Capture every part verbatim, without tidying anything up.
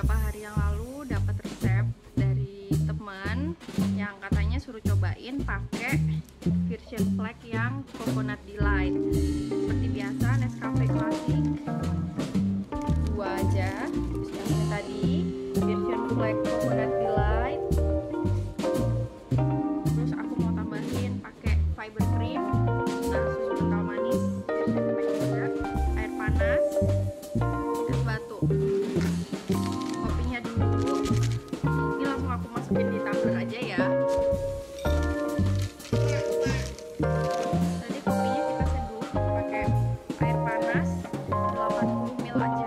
beberapa hari yang lalu dapat resep dari teman yang katanya suruh cobain pakai version flag yang coconut delight. Seperti biasa Nescafe klasik dua aja. Terus yang ini tadi version flag coconut delight. Terus aku mau tambahin pakai fiber cream, nah, susu kental manis version ketek juga, air panas, es batu. Kopinya dulu, ini langsung aku masukin di tumbler aja ya. Tadi kopinya kita seduh pakai air panas delapan puluh mil aja.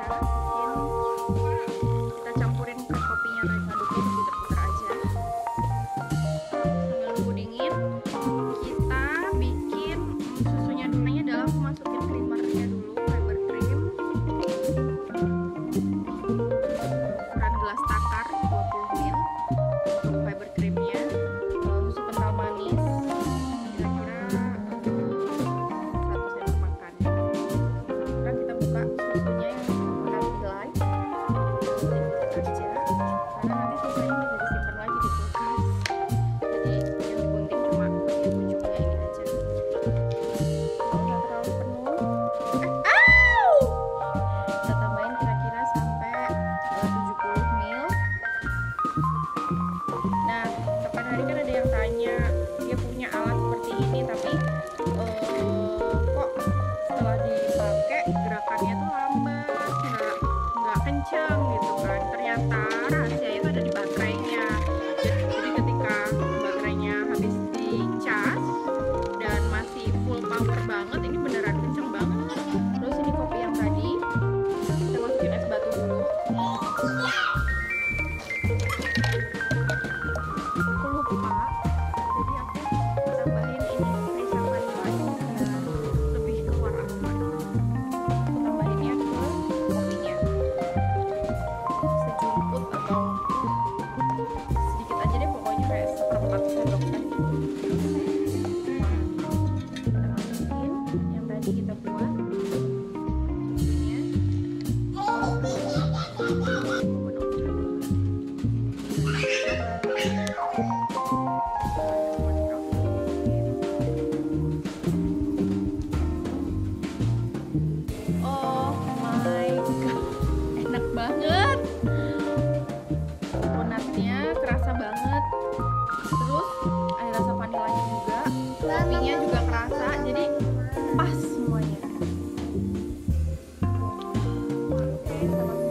Kita campurin ke kopinya, tadi aduknya diputar-putar aja. Sambil nunggu dingin, kita bikin susunya dulu. Ini adalah aku masukin creamernya dulu, fiber cream ukuran gelas takar dua puluh mil untuk fiber creamnya. Kalau susu kental manis kira-kira seratus sendok makan. Sekarang kita buka susunya yang coconut delight, dibuka aja karena nanti sisanya bisa disimpan lagi di kulkas. Jadi yang digunting cuma bagian ujungnya ini aja. Nggak terlalu penuh. Eh, au! Kita tambahin kira-kira sampai eh, tujuh puluh mil. Nah, kapan hari kan ada yang tanya dia punya alat seperti ini, tapi eh, kok setelah dipakai gerakannya tuh lambat, nggak nggak kencang gitu kan. Ternyata rahasianya itu ada di baterainya. Jadi ketika baterainya habis dicas dan masih full power banget, ini beneran kenceng banget. Terus ini kopi yang tadi kita masukin es batu dulu. Aku lupa, jadi aku tambahin ini risa vanillanya biar lebih keluar aroma. Aku tambahinnya ke kopinya sejumput atau sedikit aja deh, pokoknya kayak seperempat sendok teh. Kita masukin yang tadi kita buat susunya. Oh my god, enak banget. Coconutnya kerasa banget. Terus ada rasa vanilanya juga, kopinya juga kerasa, jadi pas semuanya. Oke, sama